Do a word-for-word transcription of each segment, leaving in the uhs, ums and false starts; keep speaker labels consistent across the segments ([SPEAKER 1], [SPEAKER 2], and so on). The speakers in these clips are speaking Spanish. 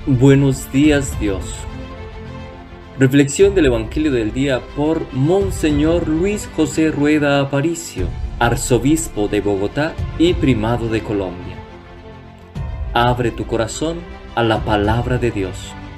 [SPEAKER 1] Buenos días, Dios. Reflexión del Evangelio del día por Monseñor Luis José Rueda Aparicio, arzobispo de Bogotá y primado de Colombia. Abre tu corazón a la palabra de Dios.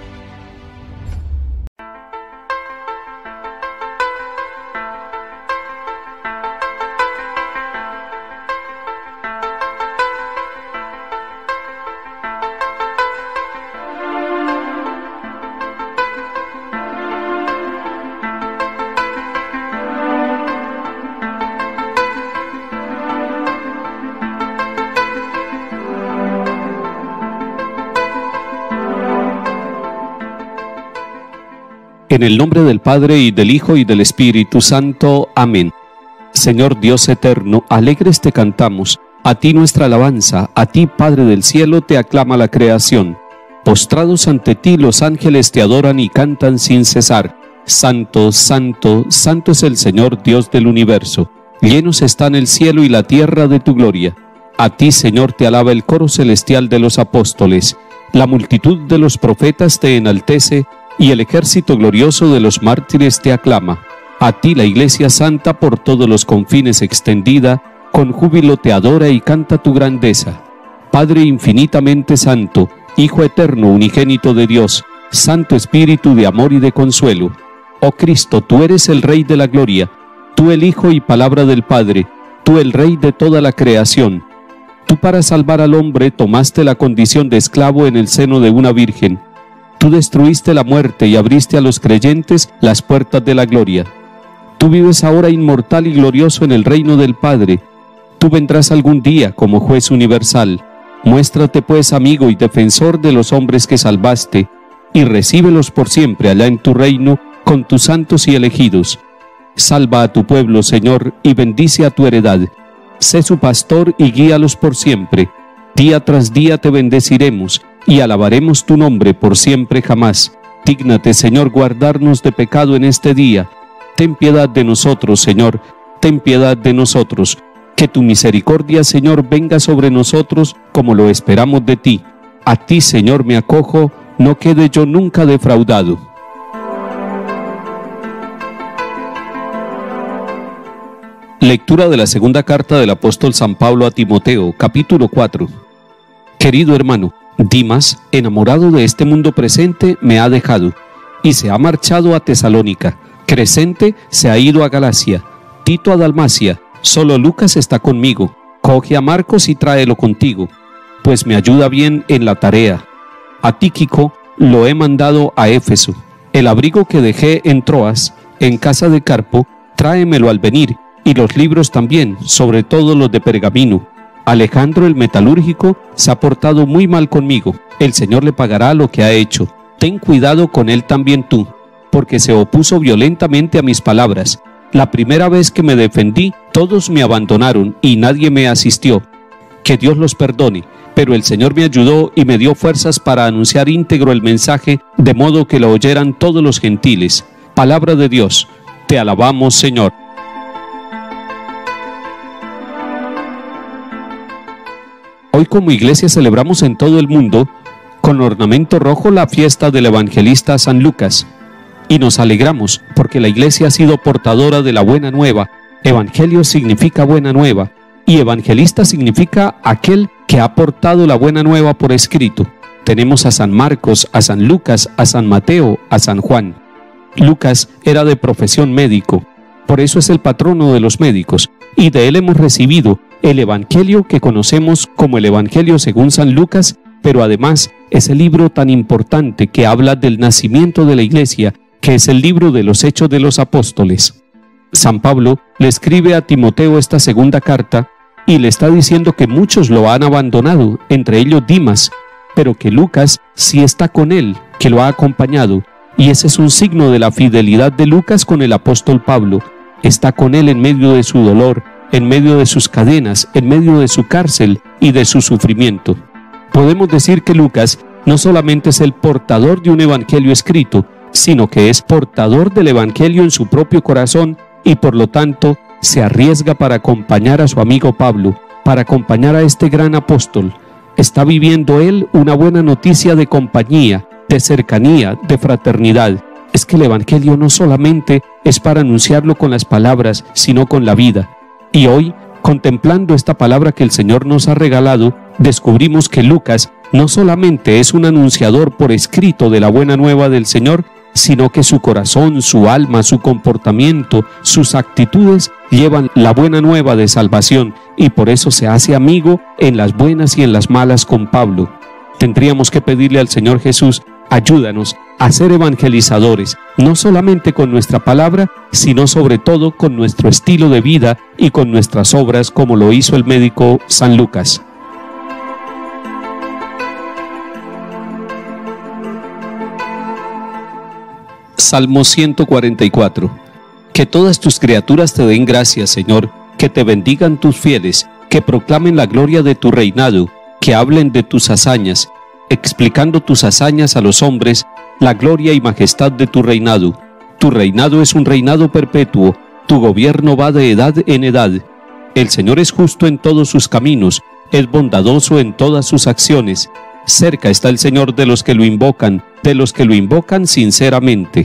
[SPEAKER 2] En el nombre del Padre, y del Hijo, y del Espíritu Santo. Amén. Señor Dios eterno, alegres te cantamos, a ti nuestra alabanza, a ti, Padre del cielo, te aclama la creación. Postrados ante ti los ángeles te adoran y cantan sin cesar. Santo, santo, santo es el Señor Dios del universo. Llenos están el cielo y la tierra de tu gloria. A ti, Señor, te alaba el coro celestial de los apóstoles. La multitud de los profetas te enaltece, y el ejército glorioso de los mártires te aclama. A ti la Iglesia Santa por todos los confines extendida, con júbilo te adora y canta tu grandeza. Padre infinitamente santo, Hijo eterno unigénito de Dios, Santo Espíritu de amor y de consuelo. Oh Cristo, tú eres el Rey de la gloria, tú el Hijo y palabra del Padre, tú el Rey de toda la creación. Tú para salvar al hombre tomaste la condición de esclavo en el seno de una virgen. Tú destruiste la muerte y abriste a los creyentes las puertas de la gloria. Tú vives ahora inmortal y glorioso en el reino del Padre. Tú vendrás algún día como juez universal. Muéstrate pues amigo y defensor de los hombres que salvaste, y recíbelos por siempre allá en tu reino con tus santos y elegidos. Salva a tu pueblo, Señor, y bendice a tu heredad. Sé su pastor y guíalos por siempre. Día tras día te bendeciremos, y alabaremos tu nombre por siempre jamás. Dígnate, Señor, guardarnos de pecado en este día. Ten piedad de nosotros, Señor, ten piedad de nosotros. Que tu misericordia, Señor, venga sobre nosotros como lo esperamos de ti. A ti, Señor, me acojo, no quede yo nunca defraudado. Lectura de la segunda carta del apóstol San Pablo a Timoteo, capítulo cuatro. Querido hermano, Dimas, enamorado de este mundo presente, me ha dejado, y se ha marchado a Tesalónica. Crescente se ha ido a Galacia, Tito a Dalmacia, solo Lucas está conmigo. Coge a Marcos y tráelo contigo, pues me ayuda bien en la tarea. A Tíquico lo he mandado a Éfeso. El abrigo que dejé en Troas, en casa de Carpo, tráemelo al venir, y los libros también, sobre todo los de pergamino. Alejandro el metalúrgico se ha portado muy mal conmigo. El Señor le pagará lo que ha hecho. Ten cuidado con él también tú, porque se opuso violentamente a mis palabras. La primera vez que me defendí, todos me abandonaron y nadie me asistió. Que Dios los perdone, pero el Señor me ayudó y me dio fuerzas para anunciar íntegro el mensaje, de modo que lo oyeran todos los gentiles. Palabra de Dios. Te alabamos, Señor. Hoy como iglesia celebramos en todo el mundo, con ornamento rojo, la fiesta del evangelista San Lucas. Y nos alegramos porque la iglesia ha sido portadora de la buena nueva. Evangelio significa buena nueva, y evangelista significa aquel que ha portado la buena nueva por escrito. Tenemos a San Marcos, a San Lucas, a San Mateo, a San Juan. Lucas era de profesión médico, por eso es el patrono de los médicos, y de él hemos recibido el Evangelio que conocemos como el Evangelio según San Lucas, pero además es el libro tan importante que habla del nacimiento de la Iglesia, que es el libro de los Hechos de los Apóstoles. San Pablo le escribe a Timoteo esta segunda carta y le está diciendo que muchos lo han abandonado, entre ellos Dimas, pero que Lucas sí está con él, que lo ha acompañado, y ese es un signo de la fidelidad de Lucas con el apóstol Pablo. Está con él en medio de su dolor, en medio de sus cadenas, en medio de su cárcel y de su sufrimiento. Podemos decir que Lucas no solamente es el portador de un evangelio escrito, sino que es portador del evangelio en su propio corazón y por lo tanto se arriesga para acompañar a su amigo Pablo, para acompañar a este gran apóstol. está viviendo él una buena noticia de compañía, de cercanía, de fraternidad. Es que el Evangelio no solamente es para anunciarlo con las palabras, sino con la vida. Y hoy, contemplando esta palabra que el Señor nos ha regalado, descubrimos que Lucas no solamente es un anunciador por escrito de la buena nueva del Señor, sino que su corazón, su alma, su comportamiento, sus actitudes llevan la buena nueva de salvación, y por eso se hace amigo en las buenas y en las malas con Pablo. Tendríamos que pedirle al Señor Jesús: ayúdanos a ser evangelizadores, no solamente con nuestra palabra, sino sobre todo con nuestro estilo de vida y con nuestras obras, como lo hizo el médico San Lucas. Salmo ciento cuarenta y cuatro. Que todas tus criaturas te den gracias, Señor, que te bendigan tus fieles, que proclamen la gloria de tu reinado, que hablen de tus hazañas, explicando tus hazañas a los hombres, la gloria y majestad de tu reinado. Tu reinado es un reinado perpetuo, tu gobierno va de edad en edad. El Señor es justo en todos sus caminos, es bondadoso en todas sus acciones. Cerca está el Señor de los que lo invocan, de los que lo invocan sinceramente.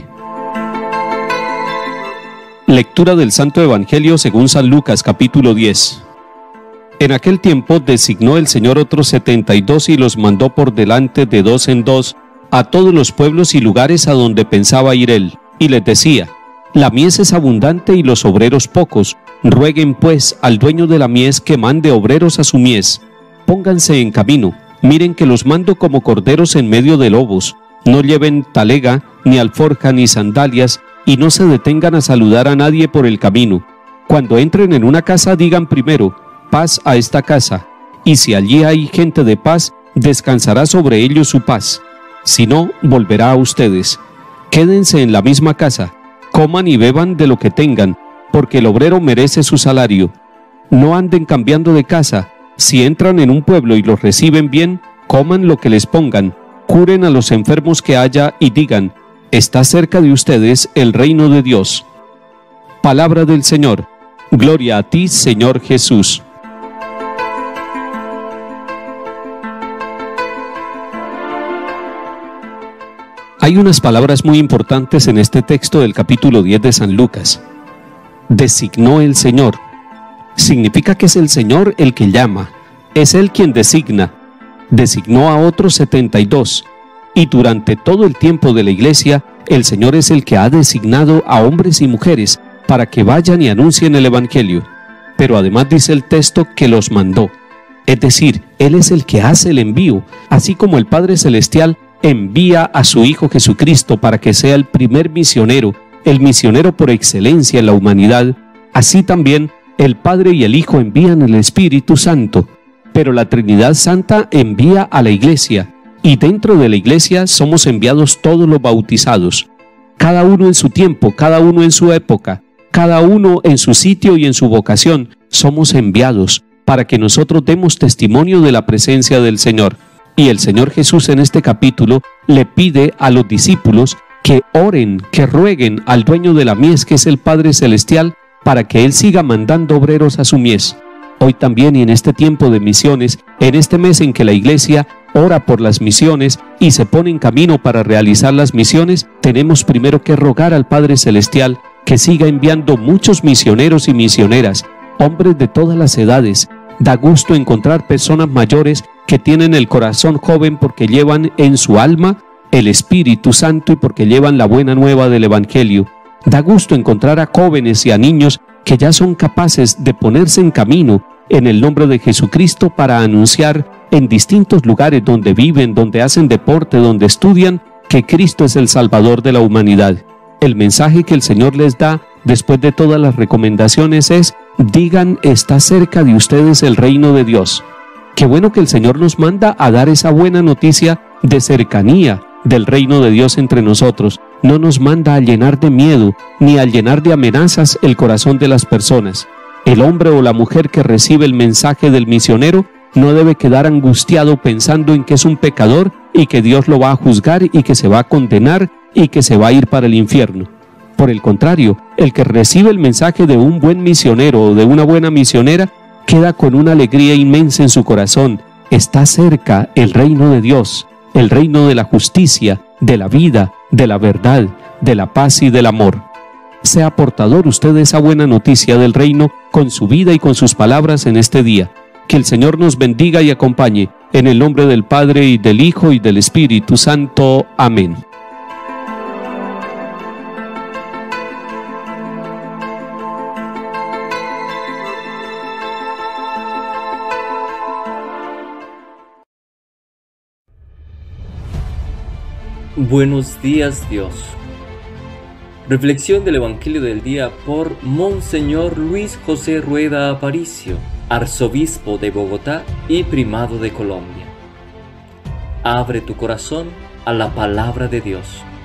[SPEAKER 2] Lectura del Santo Evangelio según San Lucas, capítulo diez. En aquel tiempo designó el Señor otros setenta y dos y los mandó por delante de dos en dos a todos los pueblos y lugares a donde pensaba ir él, y les decía: la mies es abundante y los obreros pocos, rueguen pues al dueño de la mies que mande obreros a su mies. Pónganse en camino, miren que los mando como corderos en medio de lobos. No lleven talega, ni alforja, ni sandalias, y no se detengan a saludar a nadie por el camino. Cuando entren en una casa, digan primero: paz a esta casa, y si allí hay gente de paz, descansará sobre ellos su paz. Si no, volverá a ustedes. Quédense en la misma casa, coman y beban de lo que tengan, porque el obrero merece su salario. No anden cambiando de casa. Si entran en un pueblo y los reciben bien, coman lo que les pongan, curen a los enfermos que haya y digan: está cerca de ustedes el reino de Dios. Palabra del Señor. Gloria a ti, Señor Jesús. Hay unas palabras muy importantes en este texto del capítulo diez de San Lucas. Designó el Señor. Significa que es el Señor el que llama, es Él quien designa. Designó a otros setenta y dos, y durante todo el tiempo de la Iglesia, el Señor es el que ha designado a hombres y mujeres para que vayan y anuncien el Evangelio. Pero además dice el texto que los mandó. Es decir, Él es el que hace el envío, así como el Padre Celestial envía a su Hijo Jesucristo para que sea el primer misionero, el misionero por excelencia en la humanidad. Así también el Padre y el Hijo envían el Espíritu Santo, pero la Trinidad Santa envía a la Iglesia, y dentro de la Iglesia somos enviados todos los bautizados, cada uno en su tiempo, cada uno en su época, cada uno en su sitio y en su vocación. Somos enviados para que nosotros demos testimonio de la presencia del Señor. Y el Señor Jesús en este capítulo le pide a los discípulos que oren, que rueguen al dueño de la mies, que es el Padre Celestial, para que Él siga mandando obreros a su mies. Hoy también, y en este tiempo de misiones, en este mes en que la Iglesia ora por las misiones y se pone en camino para realizar las misiones, tenemos primero que rogar al Padre Celestial que siga enviando muchos misioneros y misioneras, hombres de todas las edades. Da gusto encontrar personas mayores que tienen el corazón joven porque llevan en su alma el Espíritu Santo y porque llevan la buena nueva del Evangelio. Da gusto encontrar a jóvenes y a niños que ya son capaces de ponerse en camino en el nombre de Jesucristo para anunciar en distintos lugares donde viven, donde hacen deporte, donde estudian, que Cristo es el Salvador de la humanidad. El mensaje que el Señor les da después de todas las recomendaciones es: digan, está cerca de ustedes el reino de Dios. Qué bueno que el Señor nos manda a dar esa buena noticia de cercanía del reino de Dios entre nosotros. No nos manda a llenar de miedo ni a llenar de amenazas el corazón de las personas. El hombre o la mujer que recibe el mensaje del misionero no debe quedar angustiado pensando en que es un pecador y que Dios lo va a juzgar y que se va a condenar y que se va a ir para el infierno. Por el contrario, el que recibe el mensaje de un buen misionero o de una buena misionera queda con una alegría inmensa en su corazón, está cerca el reino de Dios, el reino de la justicia, de la vida, de la verdad, de la paz y del amor. Sea portador usted de esa buena noticia del reino con su vida y con sus palabras en este día. Que el Señor nos bendiga y acompañe, en el nombre del Padre y del Hijo y del Espíritu Santo. Amén.
[SPEAKER 1] Buenos días, Dios. Reflexión del Evangelio del día por Monseñor Luis José Rueda Aparicio, arzobispo de Bogotá y primado de Colombia. Abre tu corazón a la palabra de Dios.